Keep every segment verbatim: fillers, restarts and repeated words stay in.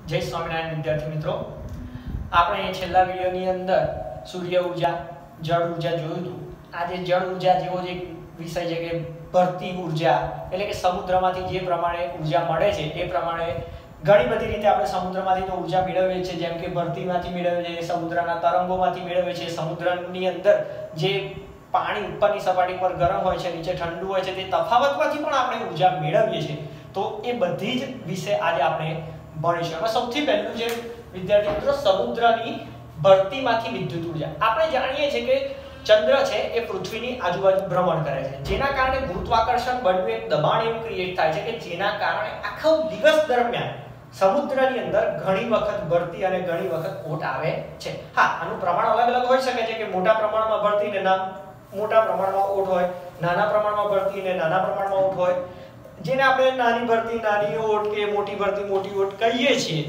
જય સ્વામિનારાયણ વિદ્યાર્થી મિત્રો, આપણે છેલ્લા વિડિયોની અંદર સૂર્ય ઉર્જા, જળ ઉર્જા જોયું હતું. આજે જળ ઉર્જા જેવો જ એક વિષય છે કે ભરતી ઉર્જા, એટલે કે સમુદ્રમાંથી જે પ્રમાણે ઉર્જા મળે છે એ પ્રમાણે ઘણી બધી રીતે આપણે સમુદ્રમાંથી તો ઉર્જા મેળવીએ છીએ. જેમ કે ભરતીમાંથી મેળવીએ છીએ, સમુદ્રના તરંગોમાંથી મેળવીએ છીએ, સમુદ્રની અંદર જે પાણી ઉપરની સપાટી પર ગરમ હોય છે, નીચે ઠંડુ હોય છે, તે તફાવતમાંથી પણ આપણે ઉર્જા મેળવીએ છીએ. તો એ બધી જ વિશે આજે આપણે ભણીશું. એમાં સૌથી પહેલું જે વિદ્યાર્થી મિત્રો, સમુદ્રની ભરતીમાંથી વિદ્યુત ઉર્જા. આપણે જાણીએ છીએ કે ચંદ્ર છે એ પૃથ્વીની આજુબાજુ ભ્રમણ કરે છે, જેના કારણે ગુરુત્વાકર્ષણ બળનું એક દબાણ એવું ક્રિએટ થાય છે કે જેના કારણે આખો દિવસ દરમિયાન સમુદ્રની અંદર ઘણી વખત ભરતી અને ઘણી વખત ઓટ આવે છે. હા, આનું પ્રમાણ અલગ અલગ હોઈ શકે છે કે મોટા પ્રમાણમાં ભરતી ને ના મોટા પ્રમાણમાં ઓટ હોય, નાના પ્રમાણમાં ભરતી ને નાના પ્રમાણમાં ઓટ હોય. જેને આપણે નાની ભરતી નાની ઓટ કે મોટી ભરતી મોટી ઓટ કહીએ છીએ.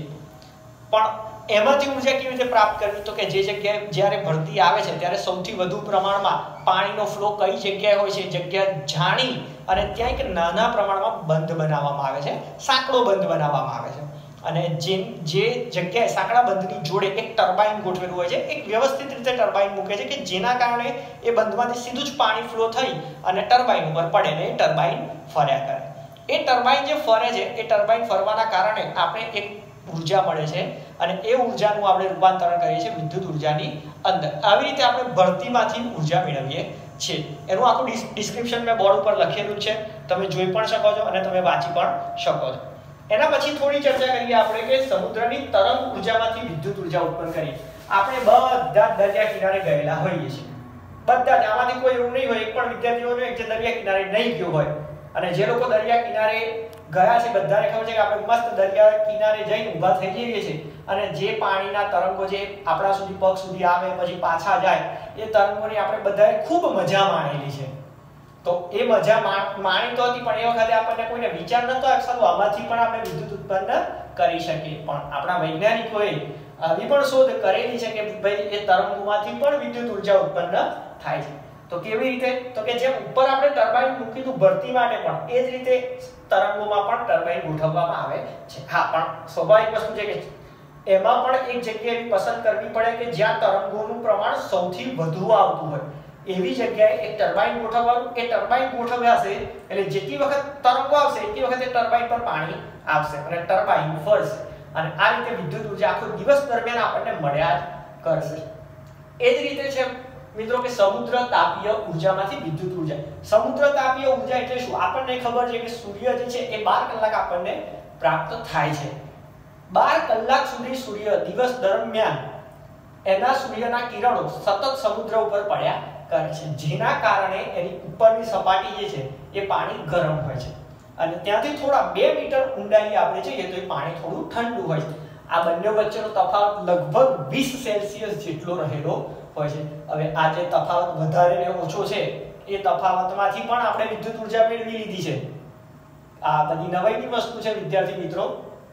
પણ એમાંથી ઉર્જા કેવી રીતે પ્રાપ્ત કરવી? તો કે જે જગ્યાએ જ્યારે ભરતી આવે છે ત્યારે સૌથી વધુ પ્રમાણમાં પાણીનો ફ્લો કઈ જગ્યાએ હોય છે, જગ્યા જાણી અને ત્યાં એક નાના પ્રમાણમાં બંધ બનાવવામાં આવે છે, સાંકડો બંધ બનાવવામાં આવે છે. અને જે જે જગ્યાએ સાંકડા બંધની જોડે એક ટર્બાઇન ગોઠવેલું હોય છે, એક વ્યવસ્થિત રીતે ટર્બાઇન મૂકે છે કે જેના કારણે એ બંધમાંથી સીધું જ પાણી ફ્લો થઈ અને ટર્બાઇન ઉપર પડે ને એ ટર્બાઇન ફર્યા કરે. એ ટર્બાઇન જે ફરે છે એ ટર્બાઇન ફરવાના કારણે આપણે એક ઉર્જા મળે છે અને એ ઉર્જાનું આપણે રૂપાંતરણ કરીએ છીએ વિદ્યુત ઉર્જાની અંદર. આવી રીતે આપણે ભરતીમાંથી ઉર્જા મેળવીએ છીએ. એનું આખું ડિસ્ક્રિપ્શન મેં બોર્ડ ઉપર લખેલું છે, તમે જોઈ પણ શકો છો અને તમે વાંચી પણ શકો છો. એના પછી થોડી ચર્ચા કરીએ આપણે કે સમુદ્રની તરંગ ઉર્જામાંથી વિદ્યુત ઉર્જા ઉત્પન્ન કરીએ. આપણે બધા દરિયા કિનારે ગયેલા હોઈએ છીએ, બધા જ. આમાંથી કોઈ એવું નહીં હોય એક પણ વિદ્યાર્થીઓ જે દરિયા કિનારે નહીં ગયો હોય. અને જે લોકો દરિયા કિનારે ગયા છે બધાને ખબર છે કે આપણે મસ્ત દરિયા કિનારે જઈને ઊભા થઈ જઈએ છીએ અને જે પાણીના તરંગો જે આપણા સુધી પગ સુધી આવે પછી પાછા જાય, એ તરંગોની આપણે બધાએ ખૂબ મજા માણેલી છે. તો એ મજા માણી તો હતી, પણ એ વખતે આપણને કોઈને વિચાર નતો આવ્યો આમાંથી પણ આપણે વિદ્યુત ઉત્પન્ન કરી શકીએ. પણ આપણા વૈજ્ઞાનિકોએ આવી પણ શોધ કરેલી છે કે ભાઈ એ તરંગોમાંથી પણ વિદ્યુત ઉર્જા ઉત્પન્ન થાય છે. તો કેવી રીતે? તો કે જેમ ઉપર આપણે ટર્બાઇન મૂકીશું ભરતી માટે, પણ એ જ રીતે તરંગોમાં પણ ટર્બાઇન ગોઠવવામાં આવે છે. હા, પણ સ્વાભાવિક વસ્તુ છે કે એમાં પણ એક જગ્યાએ એવી પસંદ કરવી પડે કે જ્યાં તરંગોનું પ્રમાણ સૌથી વધુ આવતું હોય. એવી જગ્યાએ એક ટર્બાઇન ગોઠવવાનું. એ ટર્બાઇન ગોઠવ્યાશે એટલે જેટલી વખત તરંગો આવશે એટલી વખત એ ટર્બાઇન પર પાણી આવશે અને ટર્બાઇન ફરશે અને આ રીતે વિદ્યુત ઉર્જા આખો દિવસ દરમિયાન આપણને મળ્યા જ કરશે. એ જ રીતે છે મિત્રો કે સમુદ્ર તાપીય ઉર્જામાંથી વિદ્યુત ઉર્જા. સમુદ્ર તાપીય ઉર્જા એટલે શું? આપણને ખબર છે કે સૂર્ય જે છે એ બાર કલાક આપણને પ્રાપ્ત થાય છે. બાર કલાક સુધી સૂર્ય દિવસ દરમિયાન એના સૂર્યના કિરણો સતત સમુદ્ર ઉપર પડ્યા કરે છે, જેના કારણે એની ઉપરની સપાટી જે છે એ પાણી ગરમ હોય છે અને ત્યાંથી થોડા બે મીટર ઊંડાઈએ આપણે જઈએ તો એ પાણી થોડું ઠંડુ હોય છે. આ બંને વચ્ચેનો તફાવત લગભગ વીસ સેલ્સિયસ જેટલો રહેલો હોય છે. હવે આ જે તફાવત વધારે ને ઓછો છે એ તફાવતમાંથી પણ આપણે વિદ્યુત ઉર્જા મેળવી લીધી છે. આ બધી નવાઈની વસ્તુ છે વિદ્યાર્થી મિત્રો.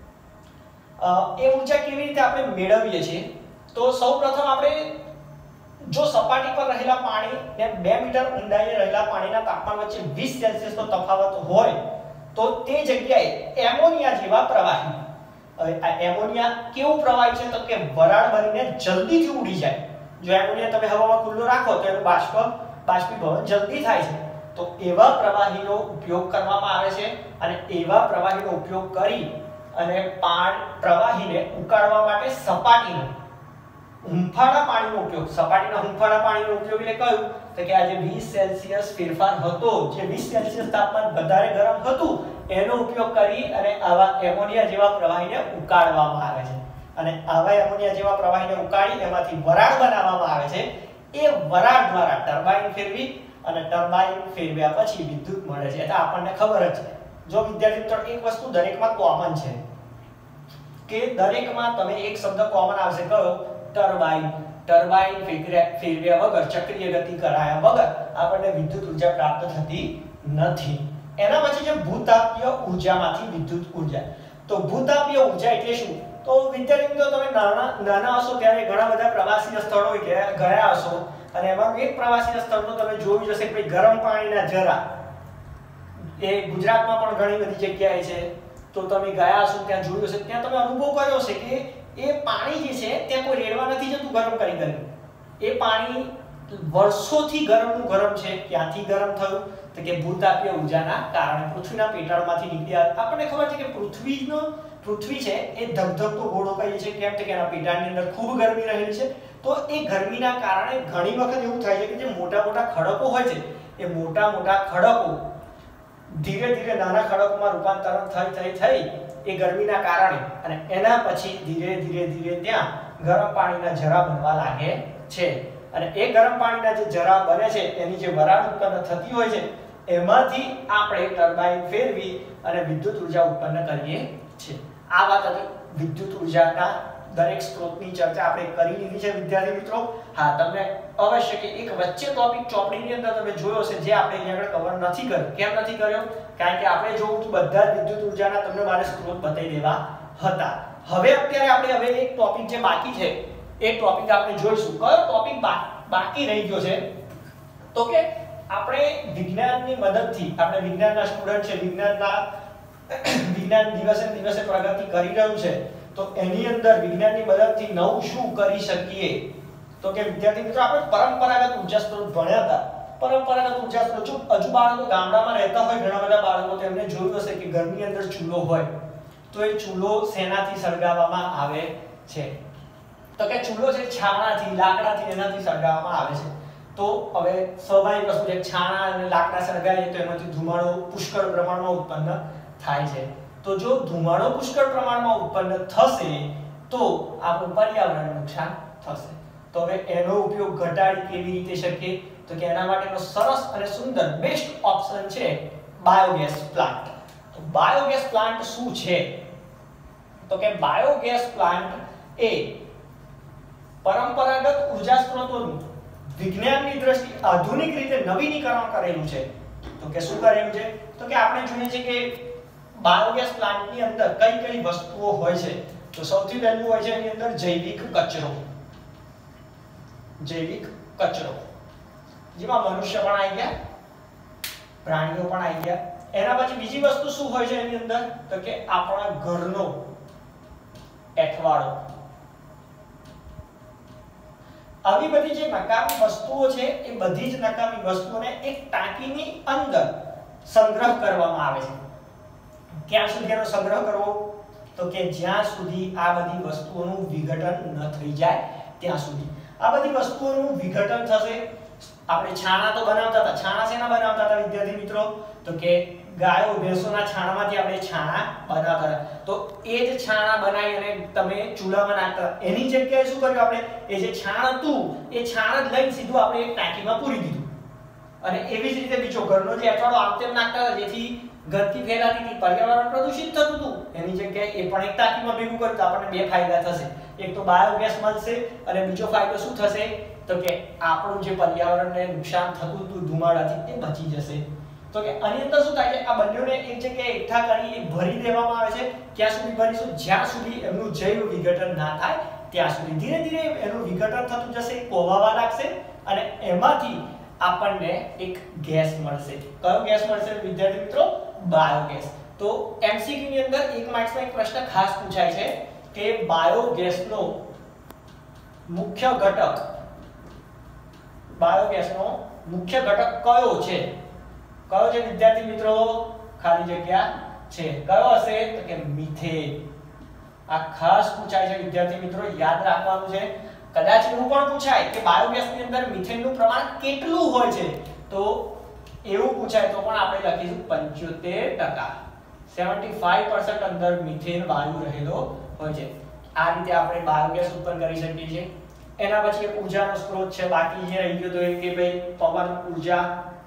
એ ઉર્જા કેવી રીતે આપણે મેળવીએ છીએ? તો સૌપ્રથમ આપણે જો સપાટી પર રહેલા પાણી ને બે મીટર ઊંડાઈએ રહેલા પાણીના તાપમાન વચ્ચે વીસ સેલ્સિયસ નો તફાવત હોય તો તે જગ્યાએ એમોનિયા જેવા પ્રવાહી. હવે આ એમોનિયા કેવું પ્રવાહી છે? તો કે વરાળ બનીને જલ્દીથી ઉડી જાય. જો એમોનિયા તમે હવામાં ખુલ્લો રાખો તો એનું બાષ્પ બાષ્પીભવન જલ્દી થાય છે. તો એવા પ્રવાહીનો ઉપયોગ કરવામાં આવે છે અને એવા પ્રવાહીનો ઉપયોગ કરી અને પાણી પ્રવાહીને ઉકાળવા માટે સપાટીનો હુંફાળા પાણીનો ઉપયોગ. સપાટીના હુંફાળા પાણીનો ઉપયોગ એટલે કયું? તો કે આ જે વીસ સેલ્સિયસ ફેરફાર હતો, જે વીસ સેલ્સિયસ તાપમાન વધારે ગરમ હતું, એનો ઉપયોગ કરી અને આવા એમોનિયા જેવા પ્રવાહીને ઉકાળવામાં આવે છે. અને આવા એમોનિયા જેવા પ્રવાહીને ઉકાળી એમાંથી વરાળ બનાવવામાં આવે છે. એ વરાળ દ્વારા ટર્બાઇન ફેરવી અને ટર્બાઇન ફેરવ્યા પછી વિદ્યુત મળે છે. એટલે આપણને ખબર જ છે. જો વિદ્યાર્થી મિત્રો એક વસ્તુ દરેકમાં કોમન છે કે દરેકમાં તમે એક શબ્દ કોમન આવશે, કયો? ટર્બાઇન. ટર્બાઇન ફેરવ્યા વગર, ચક્રીય ગતિ કરાયા વગર આપણને વિદ્યુત ઉર્જા પ્રાપ્ત થતી નથી. એના પછી છે ભૂતાપીય ઉર્જામાંથી વિદ્યુત ઉર્જા. તો ભૂતાપીય ઉર્જા એટલે શું? તો વિદ્યાર્થી મિત્રો તમે નાના નાના હશો ત્યારે ઘણા બધા પ્રવાસીય સ્થળો ગયા હશો અને એમાં એક પ્રવાસીય સ્થળનું તમે જોયું જશે કે ગરમ પાણીના ઝરા. એ ગુજરાતમાં પણ ઘણી બધી જગ્યાએ છે. તો તમે ગયા હશો ત્યાં જોયું હશે, ત્યાં તમે અનુભવ કર્યો હશે કે એ પાણી જે છે ત્યાં કોઈ રેડવા નથી જતું ગરમ કરી કરી. એ પાણી વર્ષોથી ગરમનું ગરમ છે. ક્યાંથી ગરમ થયું તો કે ભૂતાપીય ઊર્જાના કારણે પૃથ્વીના પેટાળમાંથી નીકળ્યા. આપણને ખબર છે કે પૃથ્વીનો પૃથ્વી છે એ ધગધગતો ગોળો કહીએ છીએ. કેમ કે એના પેટાળની અંદર ખૂબ ગરમી રહેલી છે. તો એ ગરમીના કારણે ઘણી વખત એવું થાય છે કે જે મોટા મોટા ખડકો હોય છે એ મોટા મોટા ખડકો ધીરે ધીરે નાના ખડકોમાં રૂપાંતરણ થઈ થઈ થઈ એ ગરમીના કારણે અને એના પછી ધીરે ધીરે ધીરે ત્યાં ગરમ પાણીના ઝરા બનવા લાગે છે. અને એ ગરમ પાણીના જે ઝરા બને છે એની જે વરાળ ઉત્પન્ન થતી હોય છે એમાંથી આપણે ટર્બાઇન ફેરવી અને વિદ્યુત ઉર્જા ઉત્પન્ન કરીએ છીએ. આ વાત હતી વિદ્યુત ઉર્જાના દરેક સ્ત્રોતની ચર્ચા આપણે કરી લીધી છે વિદ્યાર્થી મિત્રો. હા, તમને અવશ્ય કે એક વચ્ચે ટોપિક ચોપડીની અંદર તમે જોયો છે જે આપણે અહીંયા આગળ કવર નથી કર્યો. કેમ નથી કર્યો? કારણ કે આપણે જોવું હતું બધા જ વિદ્યુત ઉર્જાના તમને મારે સ્ત્રોત બતાવી દેવા હતા. હવે અત્યારે આપણે હવે એક ટોપિક જે બાકી છે એ ટોપિક આપણે જોઈશું. કયો ટોપિક બાકી રહી ગયો છે? તો કે આપણે વિજ્ઞાનની મદદથી, આપણે વિજ્ઞાનના સ્ટુડન્ટ છે, વિજ્ઞાનના વિજ્ઞાન દિવસે દિવસે પ્રગતિ કરી રહ્યું છે, તો એની અંદર વિજ્ઞાનની મદદથી નવું શું કરી શકીએ? તો કે વિદ્યાર્થી મિત્રો આપણે પરંપરાગત ઉર્જા સ્ત્રોત ભણ્યા હતા. પરંપરાગત ઉર્જા સ્ત્રોત જો હજુ બાળકો ગામડામાં રહેતા હોય, ઘણા બધા બાળકો તેમને જોયું હશે કે ઘરની અંદર ચૂલો હોય તો એ ચૂલો શેનાથી સળગાવવામાં આવે છે? તો કે ચૂલો છે છાણાથી, લાકડાથી, એનાથી સળગાવવામાં આવે છે. તો હવે સ્વાભાવિક વસ્તુ છે, છાણા અને લાકડા સળગાવીએ તો એમાંથી ધુમાડો પુષ્કળ પ્રમાણમાં ઉત્પન્ન થાય છે. તો જો ધુમાડો પુષ્કળ પ્રમાણમાં ઉત્પન્ન થશે તો આપણું પર્યાવરણને નુકસાન થશે. તો હવે એનો ઉપયોગ ઘટાડી કેવી રીતે શકીએ? તો કે એના માટેનો સરસ અને સુંદર બેસ્ટ ઓપ્શન છે બાયોગેસ પ્લાન્ટ. તો બાયોગેસ પ્લાન્ટ શું છે? તો કે બાયોગેસ પ્લાન્ટ એ પરંપરાગત ઉર્જા સ્ત્રોતોનું વિજ્ઞાનની દ્રષ્ટિએ આધુનિક રીતે નવીનીકરણ કરેલું છે. તો કે શું કરેલું છે? તો કે આપણે જોઈએ છે કે બાયોગેસ પ્લાન્ટની અંદર કઈ કઈ વસ્તુઓ હોય છે. તો સૌથી પહેલું હોય છે એની અંદર જૈવિક કચરો. જૈવિક કચરો જેમાં મનુષ્ય પણ આવી ગયા, પ્રાણીઓ પણ આવી ગયા. એના પછી બીજી વસ્તુ શું હોય છે એની અંદર? તો કે આપણા ઘરનો એઠવાડો. આવી બધી જે નકામી વસ્તુઓ છે એ બધી જ નકામી વસ્તુઓને એક ટાંકીની અંદર સંગ્રહ કરવામાં આવે છે. ક્યાં સુધી એનો સંગ્રહ કરવો? તો કે જ્યાં સુધી આ બધી વસ્તુઓનું વિઘટન ન થઈ જાય ત્યાં સુધી. આ બધી વસ્તુઓનું વિઘટન થશે. આપણે છાણા તો બનાવતા હતા. છાણા શેના બનાવતા હતા વિદ્યાર્થી મિત્રો? તો કે ગાયો ભેંસોના છાણમાંથી આપણે છાણા બનાવતા હતા. તો એ જ છાણા બનાવી અને તમે ચૂલામાં નાખતા. એની જગ્યાએ શું કર્યું આપણે? એ જે છાણ હતું એ છાણ જ લઈને સીધું આપણે એક ટાંકીમાં પૂરી દીધું. અને એવી જ રીતે બીજો ઘરનો જે એઠવાડો આમ તેમ નાખતા હતા જેથી ગંદકી ફેલાતી હતી, પર્યાવરણ પ્રદૂષિત થતું હતું, એની જગ્યાએ એ પણ એક ટાંકીમાં ભેગું કર્યું તો આપણને બે ફાયદા થશે. એક તો બાયોગેસ મળશે અને બીજો ફાયદો શું થશે? તો કે આપણું જે પર્યાવરણને નુકસાન થતું હતું ધુમાડાથી એ બચી જશે. તો કે આની અંદર શું થાય છે? આ બંનેને એક જગ્યાએ એકઠા કરી ભરી દેવામાં આવે છે. ક્યાં સુધી ભરીશું? જ્યાં સુધી એમનું જૈવ વિઘટન ના થાય ત્યાં સુધી. ધીરે ધીરે એનું વિઘટન થતું જશે, કોવાવા લાગશે અને એમાંથી આપણને એક ગેસ મળશે. કયો ગેસ મળશે વિદ્યાર્થી મિત્રો? બાયોગેસ. તો એમસીક્યુ ની અંદર એક માર્ક્સમાં એક પ્રશ્ન ખાસ પૂછાય છે કે બાયોગેસનો મુખ્ય ઘટક બાયોગેસનો મુખ્ય ઘટક કયો છે? કયો છે વિદ્યાર્થી મિત્રો? ખાલી જગ્યા છે. કયો હશે? તો કે મિથેન. આ ખાસ પૂછાય છે વિદ્યાર્થી મિત્રો, યાદ રાખવાનું છે. કદાચ એવું પણ પૂછાય કે બાયોગેસની અંદર મિથેનનું પ્રમાણ કેટલું હોય છે? તો એવું પૂછાય તો પણ આપણે લખીશું પંચોતેર ટકા. પંચોતેર ટકા અંદર મિથેન વાયુ રહેલો હોય છે. આ રીતે આપણે બાયોગેસ ઉત્પન્ન કરી શકીએ છીએ. એના પછી એક ઉર્જાનો સ્ત્રોત છે બાકી જે રહી ગયો તો એ કે ભાઈ પવન ઉર્જા.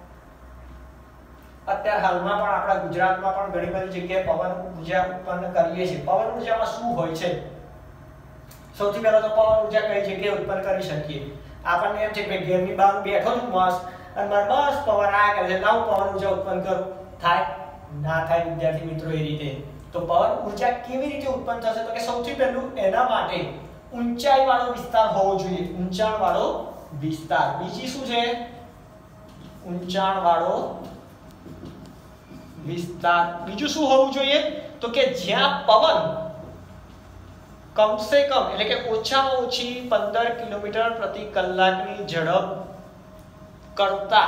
અત્યારે હાલમાં પણ આપણા ગુજરાતમાં પણ ઘણી બધી જગ્યાએ પવન ઉર્જા ઉત્પન્ન કરીએ છીએ. પવન ઉર્જામાં શું હોય છે? સૌથી પહેલા તો પવન ઉર્જા કઈ જગ્યાએ ઉત્પન્ન કરી શકીએ? આપણને એમ છે કે ઘરની બહાર બેઠો છું મસ્ત અને મારે બસ પવન આ કરે છે, લાવ પવન ઉર્જા ઉત્પન્ન કરું. થાય? ના થાય વિદ્યાર્થી મિત્રો એ રીતે. તો પવન ઉર્જા કેવી રીતે ઉત્પન્ન થશે? તો કે સૌથી પહેલું એના માટે ઊંચાઈ વાળો વિસ્તાર હોવો જોઈએ. ઊંચાણ વાળો વિસ્તાર. બીજી શું છે? ઊંચાણ વાળો વિસ્તાર. બીજું શું હોવું જોઈએ? તો તો કે જ્યાં પવન કમસે કમ એટલે કે ઓછામાં ઓછી પંદર કિલોમીટર પ્રતિ કલાકની ઝડપ કરતા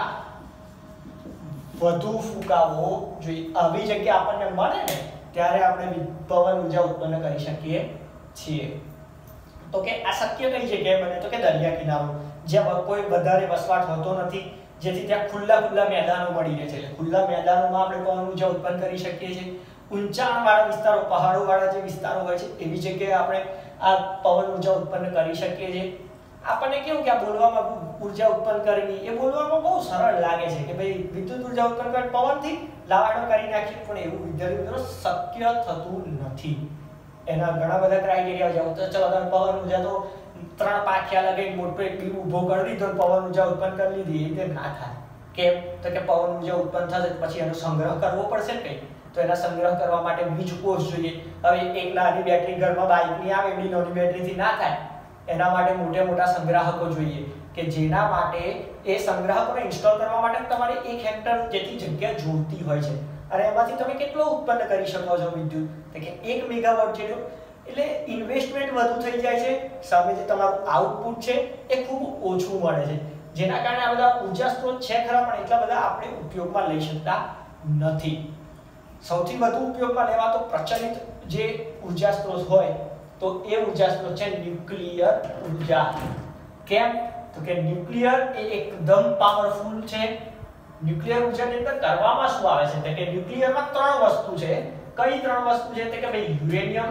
વધુ ફૂંકાવો જોઈએ. આવી જગ્યા આપણને મળે ને ત્યારે આપણે પવન ઉર્જા ઉત્પન્ન કરી શકીએ છીએ. તો કે આ શક્ય કઈ જગ્યાએ બને તો કે દરિયા કિનારો, જ્યાં કોઈ વધારે વસવાટ હોતો નથી, જેથી ત્યાં ખુલ્લા ખુલ્લા મેદાનો મળી રહે છે. એટલે ખુલ્લા મેદાનોમાં આપણે પવન ઉર્જા ઉત્પન્ન કરી શકીએ છીએ. ઊંચાણવાળા વિસ્તારો, પહાડોવાળા જે વિસ્તારો હોય છે એવી જગ્યાએ આપણે આ પવન ઉર્જા ઉત્પન્ન કરી શકીએ છીએ. આપણને કેવું કે આ બોલવામાં ઉર્જા ઉત્પન્ન કરવી એ બોલવામાં બહુ સરળ લાગે છે કે ભાઈ વિદ્યુત ઉર્જા ઉત્પન્ન કરી પવનથી લાવાડો કરી નાખીએ, પણ એવું વિદ્યાર્થી મિત્રો શક્ય થતું નથી. એના ઘણા બધા ક્રાઇટેરિયા છે. તો ચલો તમે પવન ઉર્જા તો ત્રણ પાખિયા લગાવી મોટો એક બીમ ઊભો કરી દીધો પવન ઉર્જા ઉત્પન્ન કરી લીધી, એ રીતે ના થાય. કેમ તો કે પવન ઉર્જા ઉત્પન્ન થશે પછી એનો સંગ્રહ કરવો પડશે ને કંઈ, તો એના સંગ્રહ કરવા માટે વીજ કોષ જોઈએ. હવે એક નાની બેટરી ઘરમાં બાઇકની આવે એવી નાની બેટરીથી ના થાય, એના માટે મોટા મોટા સંગ્રાહકો જોઈએ કે જેના માટે એ સંગ્રાહકોને ઇન્સ્ટોલ કરવા માટે તમારે એક હેક્ટર જેટલી જગ્યા જોઈતી હોય છે. અને એમાંથી તમે કેટલો ઉત્પન્ન કરી શકો છો વિદ્યુત તો કે એક મેગાવોટ જેટલું. એટલે ઇન્વેસ્ટમેન્ટ વધુ થઈ જાય છે, સામે જે તમારું આઉટપુટ છે એ ખૂબ ઓછું મળે છે, જેના કારણે આ બધા ઉર્જા સ્ત્રોત છે ખરા પણ એટલા બધા આપણે ઉપયોગમાં લઈ શકતા નથી. સૌથી વધુ ઉપયોગમાં લેવાતો પ્રચલિત જે ઉર્જા સ્ત્રોત હોય તો એ ઉર્જા સ્ત્રોત છે ન્યુક્લિયર ઉર્જા. કેમ તો કે ન્યુક્લિયર એ એકદમ પાવરફુલ છે. ન્યુક્લિયર ઉર્જાની અંદર કરવામાં શું આવે છે તો કે ન્યુક્લિયરમાં ત્રણ વસ્તુ છે. કઈ ત્રણ વસ્તુ છે તો કે ભાઈ યુરેનિયમ,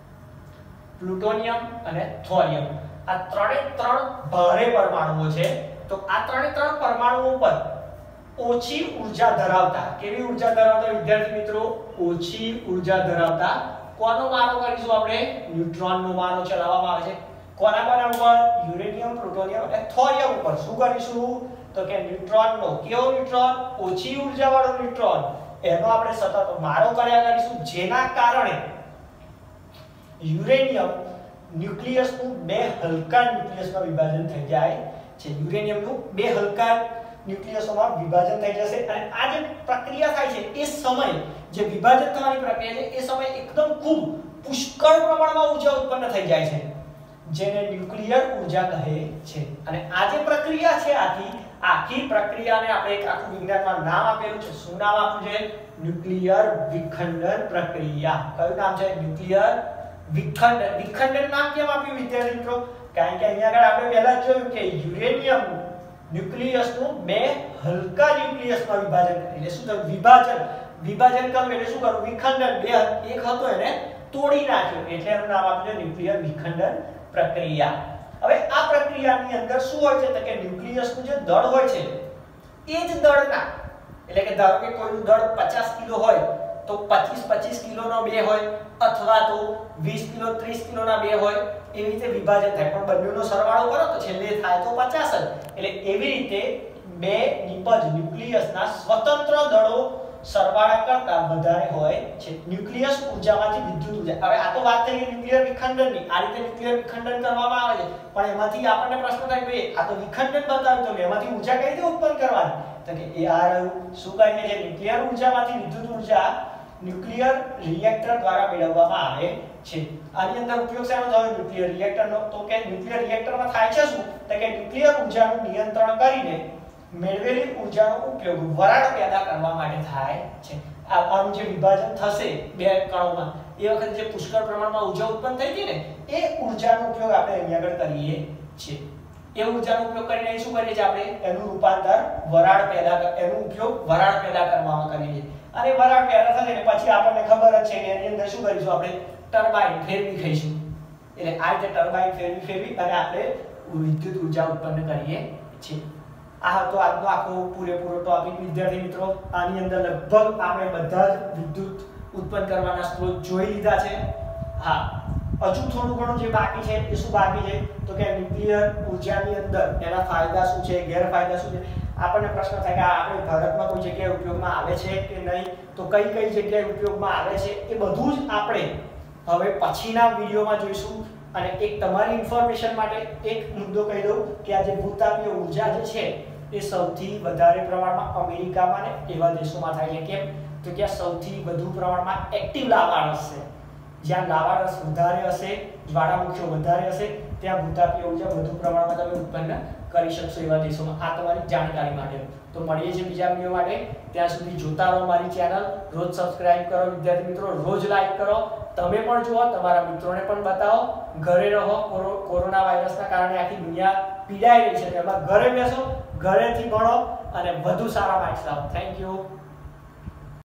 પ્લુટોનિયમ અને થોરિયમ. આ ત્રણે ત્રણ ભારે પરમાણુઓ છે. તો આ ત્રણે ત્રણ પરમાણુઓ પર ઓછી ઉર્જા ધરાવતા, કેવી ઉર્જા ધરાવતા વિદ્યાર્થી મિત્રો? ઓછી ઉર્જા ધરાવતા કોનો મારો કરીશું આપણે? ન્યુટ્રોનનો મારો ચલાવવામાં આવે છે. કોના કોના ઉપર? યુરેનિયમ, પ્લુટોનિયમ અને થોરિયમ ઉપર. શું કરીશું તો કે ન્યુટ્રોનનો. કેવો ન્યુટ્રોન? ઓછી ઉર્જા વાળો ન્યુટ્રોન. એનો આપણે સતત મારો કર્યા કરીશું, જેના કારણે યુરેનિયમ ન્યુક્લિયસનું બે હલકા ન્યુક્લિયસમાં વિભાજન થઈ જાય છે. યુરેનિયમનું બે હલકા ન્યુક્લિયસોમાં વિભાજન થઈ જશે અને આ જે પ્રક્રિયા થાય છે એ સમય જે વિભાજન થવાની પ્રક્રિયા છે એ સમય એકદમ ખૂબ પુષ્કળ પ્રમાણમાં ઉર્જા ઉત્પન્ન થઈ જાય છે, જેને ન્યુક્લિયર ઉર્જા કહે છે. અને આ જે પ્રક્રિયા છે આખી આખી પ્રક્રિયાને આપણે એક આખું વિજ્ઞાનમાં નામ આપેલું છે. શું નામ આપ્યું છે? ન્યુક્લિયર વિખંડન પ્રક્રિયા. કયું નામ છે? ન્યુક્લિયર વિખંડન. વિખંડન નામ કેમ આપ્યું વિદ્યાર્થી મિત્રો? કારણ કે અહીંયા આગળ આપણે પહેલા જોયું કે યુરેનિયમ ન્યુક્લિયસનું બે હલકા ન્યુક્લિયસમાં વિભાજન એટલે શું થયું? વિભાજન. વિભાજન કર્યું એટલે શું કરવું? વિખંડન. બે એક હતો એને તોડી નાખ્યો એટલે એનું નામ આપ્યું ન્યુક્લિયર વિખંડન પ્રક્રિયા. હવે આ પ્રક્રિયાની અંદર શું હોય છે તો કે ન્યુક્લિયસનું જે દળ હોય છે એ જ દળના, એટલે કે ધારો કે કોઈનું દળ પચાસ કિલો હોય તો પચીસ પચીસ કિલોનો બે હોય અથવા તો વીસ કિલો ત્રીસ કિલોના બે હોય, એવી રીતે વિભાજન થાય. પણ બંનેનો સરવાળો કરો તો છેલ્લે થાય તો પચાસ જ. એટલે એવી રીતે બે નિપજ ન્યુક્લિયસના સ્વતંત્ર દળો સરવાળા કરતા વધારે હોય છે. ન્યુક્લિયસ ઉર્જામાંથી વિદ્યુત ઉર્જા. હવે આ તો વાત થઈ ન્યુક્લિયર વિખંડનની. આ રીતે ન્યુક્લિયર વિખંડન કરવામાં આવે છે, પણ એમાંથી આપણને પ્રશ્ન થાય કે આ તો વિખંડન બતાવ્યું તો એમાંથી ઉર્જા કઈ રીતે ઉત્પન્ન કરવાની? તો કે એ આ રહ્યું શું કહીએ છે? ન્યુક્લિયર ઉર્જામાંથી વિદ્યુત ઉર્જા ન્યુક્લિયર રિએક્ટર દ્વારા મેળવવામાં આવે છે. આની અંદર ઉપયોગ શાનો થયો? ન્યુક્લિયર રિએક્ટરનો. તો કે ન્યુક્લિયર રિએક્ટરમાં થાય છે શું તો કે ન્યુક્લિયર ઉર્જાનું નિયંત્રણ કરીને મેળવેલી ઉર્જાનો ઉપયોગ વરાળ પેદા કરવા માટે થાય છે. આનું જે વિભાજન થશે બે કણોમાં એ વખતે જે પુષ્કળ પ્રમાણમાં ઉર્જા ઉત્પન્ન થઈ હતી ને એ ઉર્જાનો ઉપયોગ આપણે અહીંયા આગળ કરીએ છીએ. એ ઉર્જાનો ઉપયોગ કરીને શું કરીએ છીએ આપણે? એનું રૂપાંતર વરાળ પેદા એનો ઉપયોગ વરાળ પેદા કરવામાં કરીએ છીએ. અને વરાળ પેદા થશે એટલે પછી આપણને ખબર જ છે કે એની અંદર શું કરીશું? આપણે ટર્બાઇન ફેરવી ખાઈશું. એટલે આ રીતે ટર્બાઇન ફેરવી ફેરવી અને આપણે વિદ્યુત ઉર્જા ઉત્પન્ન કરીએ છીએ. આ હતો આજનો આખો પૂરેપૂરો ટોપિક વિદ્યાર્થી મિત્રો. આની અંદર લગભગ આપણે બધા જ વિદ્યુત ઉત્પન્ન કરવાના સ્ત્રોત જોઈ લીધા છે. હા, હજુ થોડું ઘણું જે બાકી છે એ શું બાકી છે તો કે ન્યુક્લિયર ઉર્જાની અંદર એના ફાયદા શું છે, ગેરફાયદા શું છે. આપણને પ્રશ્ન થાય કે આપણે ભારતમાં કોઈ જગ્યાએ ઉપયોગમાં આવે છે કે નહીં, તો કઈ કઈ જગ્યાએ ઉપયોગમાં આવે છે એ બધું જ આપણે હવે પછીના વિડીયોમાં જોઈશું. અને એક તમારી ઇન્ફોર્મેશન માટે એક મુદ્દો કહી દઉં કે આ જે ભૂતાપીય ઉર્જા જે છે એ સૌથી વધારે પ્રમાણમાં અમેરિકામાં ને એવા દેશોમાં થાય છે. કેમ તો ત્યાં સૌથી વધુ પ્રમાણમાં એક્ટિવ લાવારસ છે. જ્યાં લાવારસ વધારે હશે, જ્વાળામુખીઓ વધારે હશે, ત્યાં ભૂતાપીય ઉર્જા વધુ પ્રમાણમાં તમે ઉત્પન્ન કરી શકશો એવા દેશોમાં. આ તમારી જાણકારી માટે. તો મળીએ છીએ બીજા વિડીયો માટે. ત્યાં સુધી જોતા રહો મારી ચેનલ. રોજ સબસ્ક્રાઇબ કરો વિદ્યાર્થી મિત્રો, રોજ લાઈક કરો. તમે પણ જુઓ, તમારા મિત્રોને પણ બતાવો. ઘરે રહો, કોરોના વાયરસના કારણે આખી દુનિયા પીડાઈ રહી છે. એમાં ઘરે બેસો, ઘરેથી ભણો અને વધુ સારા માર્ક્સ લાવો. Thank you.